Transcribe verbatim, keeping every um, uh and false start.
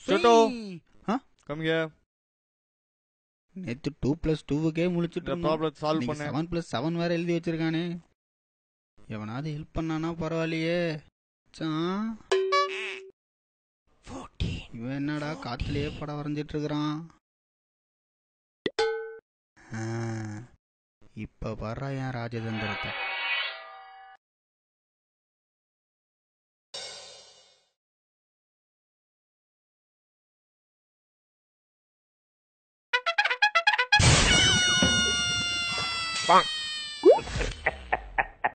Choto, ah come here. நேற்று two plus டூவுக்கே முழிச்சுட்டு இந்த ப்ராப்ளம் சால்வ் பண்ண செவன் ப்ளஸ் செவன் வேற எழுதி வச்சிருக்கானே. எவனாவது ஹெல்ப் பண்ணானா பரவாயில்லையே. மச்சான், இவன் என்னடா காத்துலயே படம் வரைஞ்சிட்டு இருக்கிறான். ஆ, இப்ப வர்றா என் ராஜதந்திரத்தை. Bonk.